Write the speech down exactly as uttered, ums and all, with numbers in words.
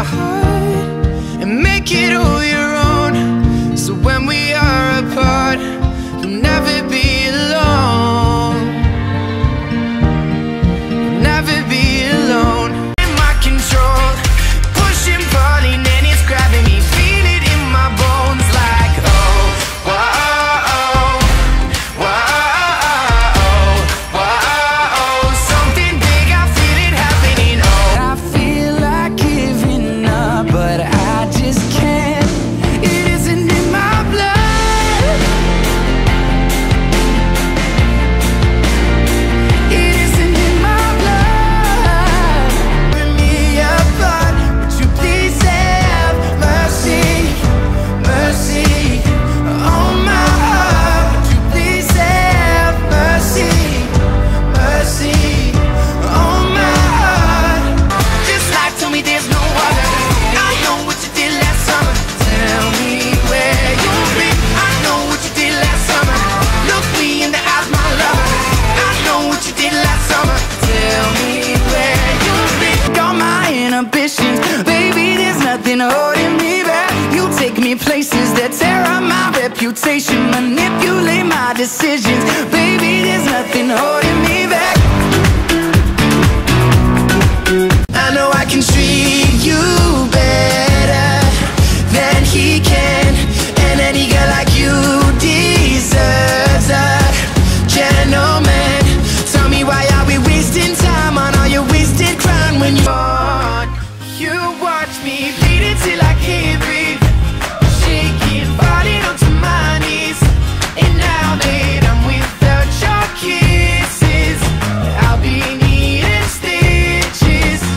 heart and make it all your own. So when we are apart, you'll never be alone. You'll never be alone. In my control, pushing, pulling, and it's grabbing me. Feel it in my bones like oh, whoa, whoa, whoa. Something big, I feel it happening. Oh, I feel like giving up, but I just can't. It isn't in my blood. It isn't in my blood. Bring me apart, would you please have mercy, mercy on my heart? Would you please have mercy, mercy on my heart? This life told me there's no other. I know what you did last summer. Tell me where you've been. I know what you did last summer. Look me in the eyes, my lover. I know what you did last summer. Tell me where you've been. Got my inhibitions, baby, there's nothing holding me back. You take me places that tear up my reputation, manipulate my decisions, baby, there's nothing holding me back.